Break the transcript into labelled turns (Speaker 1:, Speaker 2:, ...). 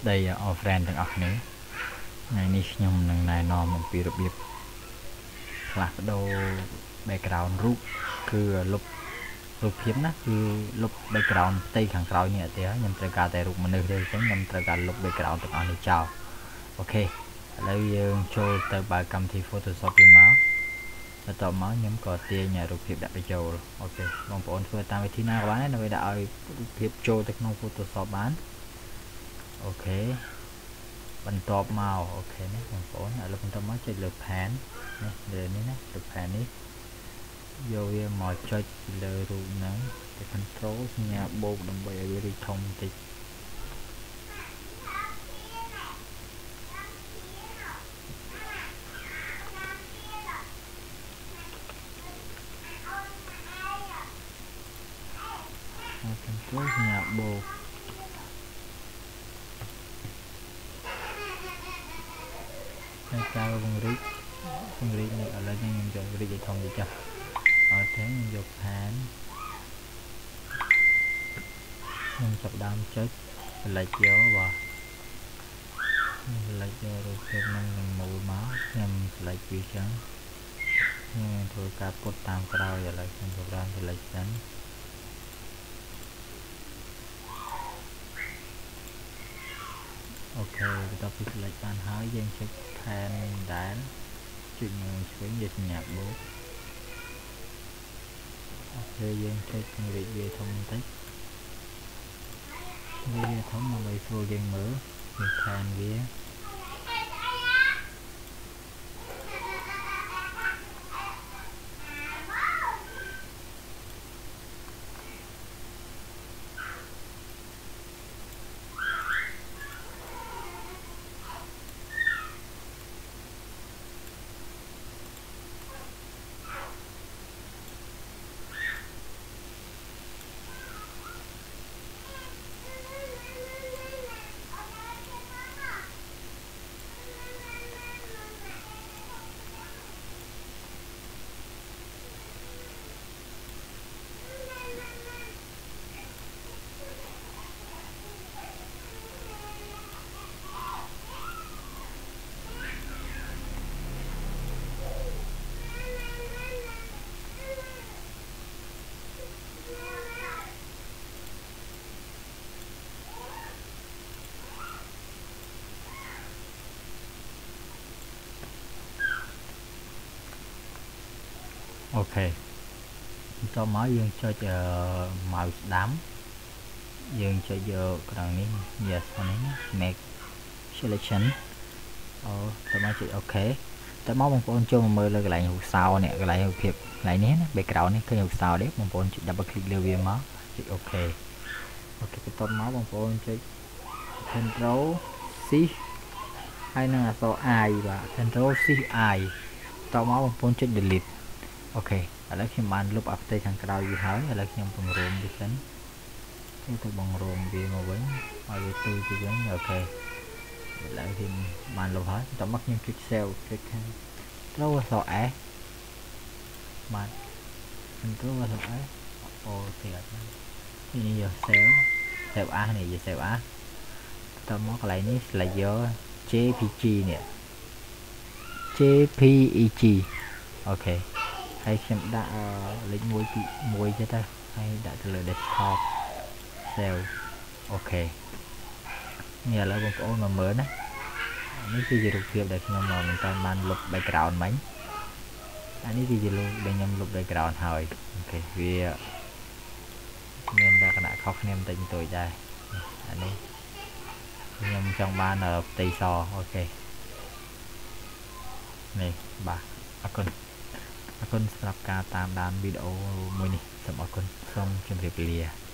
Speaker 1: ស្ដីអស់ friend ទាំងអស់គ្នាថ្ងៃនេះខ្ញុំនឹងណែនាំអំពីរបៀបផ្លាស់ប្ដូរ background រូបគឺលុបរូបភាពណាគឺលុប background ផ្ទៃខាងក្រោយនេះអត់ទេខ្ញុំត្រូវការតែរូបមនុស្សទេអញ្ចឹងខ្ញុំត្រូវការលុប background ទាំងអស់នេះចោលអូខេឥឡូវយើងចូលទៅបើកម្មវិធី Photoshop យើងមកបន្ទាប់មកខ្ញុំក៏ទាញរូបភាពដាក់បញ្ចូលអូខេបងប្អូនធ្វើតាមវិធីណាក៏បានដែរដើម្បីដាក់ឲ្យរូបភាពចូលទៅក្នុង Photoshop បានអូខេបន្ទាប់មកអូខេណាបងប្អូនឥឡូវបន្ទាប់មកចុចលើ pan នេះលើនេះណាលើ pan នេះយកវាមកចុចលើរូបហ្នឹងទៅ control សញ្ញាបូកដើម្បីឲ្យវារីកធំបន្តិចcontrol សញ្ញាបូកហើយការពង្រីកនេះឥឡូវខ្ញុំយករីកឲ្យធំតិចចុះអូខេខ្ញុំយក pan ខ្ញុំចាប់ដើមចុច select យកបាទ select យករូបភាពនឹងមូលមកខ្ញុំ select វាចឹងខ្ញុំធ្វើការពុតតាមក្រោយឥឡូវខ្ញុំចាប់ដើម select ចឹងអូខេបន្ទាប់ពី select បានហើយយើងចុច pan ដែរចុចមើលឆ្វេងយកសញ្ញាបូកអូខេយើងចុចពង្រីកវាធំបន្តិចវាធំដើម្បីស្រួលយើងមើលវា pan វាអូខេបន្ទាប់មកយើងចុច mouse ស្ដាំយើងចុចយកក្រងនេះ yes នេះ make selection ទៅមកចុចអូខេតើមកបងប្អូនចូលមកមើលលើកន្លែងរូបសោនេះកន្លែងរូបភាពកន្លែងនេះណា background នេះឃើញរូបសោទេបងប្អូនចុច double click លើវាមកចុចអូខេបន្ទាប់មកបងប្អូនចុច control shift ហើយនឹងអក្សរ I បាទ control shift I បន្ទាប់មកបងប្អូនចុច delete អូខេឥឡូវខ្ញុំបានលុបអាផ្ទៃខាងក្រោយវាហើយឥឡូវខ្ញុំបង្រួមវាសិនទៅបង្រួមវាមកវិញឲ្យវាទូទៅវិញអូខេឥឡូវខ្ញុំបានលុបហើយបន្ទាប់មកខ្ញុំចុច save ចុចខាងត្រូវអក្សរ S បាទ control អក្សរ S អូទេអត់នេះយក save as នេះយក save as បន្ទាប់មកកន្លែងនេះ select យក JPG នេះ JPEG អូខេហើយខ្ញុំដាក់លេខ1ទៀតទៅហើយដាក់ទៅលើ desktop save អូខេនេះឥឡូវបងប្អូនមកមើលណានេះគឺជារូបភាពដែលខ្ញុំមិនតាន់បានលុប background មិញអានេះគឺជារូបដែលខ្ញុំលុប background ហើយអូខេវាមានលក្ខណៈខុសគ្នាបន្តិចបន្តួចដែរអានេះខ្ញុំចង់បានផ្ទៃសអូខេនេះបាទអរគុណសម្រាប់ការតាមដានវីដេអូមួយនេះសូមអរគុណសូមជម្រាបលា